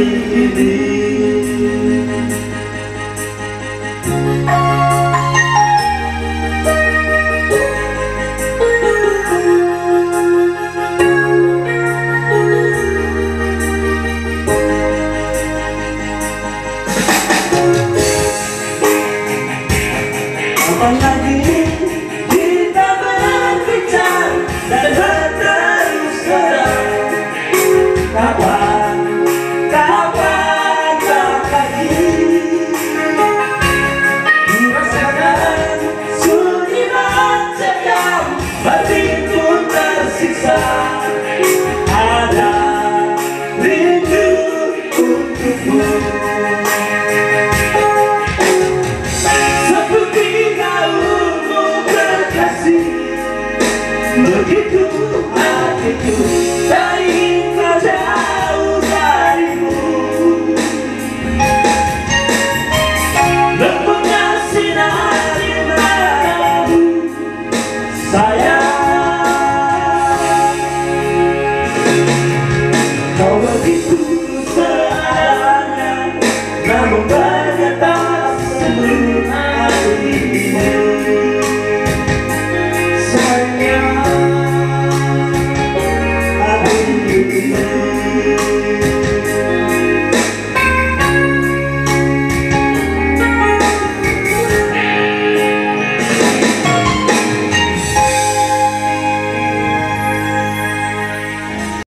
ini. Kapan lagi kita berbicara dan berterus terang? Kapan lagi merasakan sunyi mencekam, hatiku tersiksa. Ada rindu untukmu. Begitu hatiku tak ingin kau jauh darimu. Lembutnya sinar matamu sayang. Kau begitu seadanya, namun banyak tak sempurna.